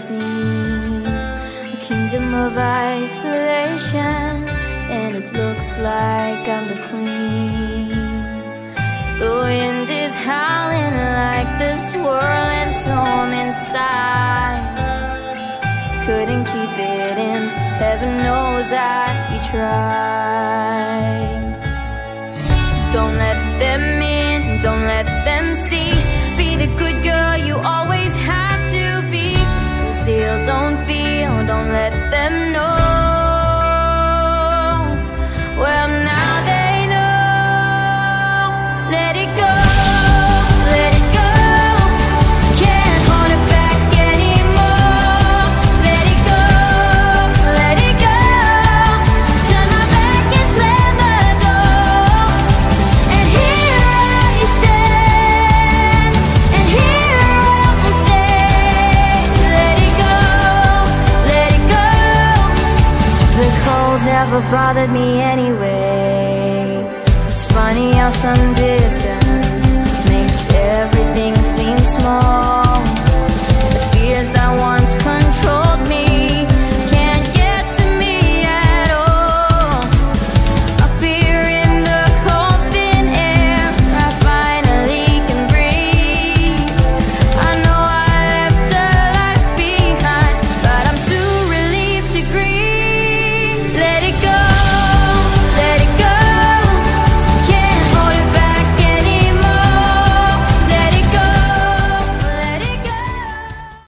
seen a kingdom of isolation, and it looks like I'm the queen. The wind is howling like the swirling storm inside. Couldn't keep it in, heaven knows I tried. Don't let them in, don't let them see. Be the good girl you always have to be. Conceal, don't feel, don't let them know. Well, now they know. Let it go, let it go. Can't hold it back anymore. Let it go, let it go. Turn my back and slam the door. And here I stand, and here I will stay. Let it go, let it go. The cold never bothered me anyway. It's funny how some distance makes everything seem small.